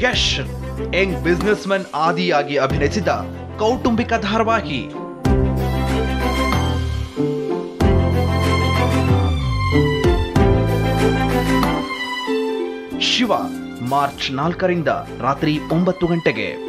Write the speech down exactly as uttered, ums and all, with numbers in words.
Yash young businessman ಆದಿಯಾಗಿ ಅಭಿನಯಿಸಿದ ಕೌಟುಂಬಿಕ ಧಾರಾವಾಹಿ. ಶಿವ ಮಾರ್ಚ್ ನಾಲ್ಕರಿಂದ ರಾತ್ರಿ ಒಂಬತ್ತು ಗಂಟೆಗೆ.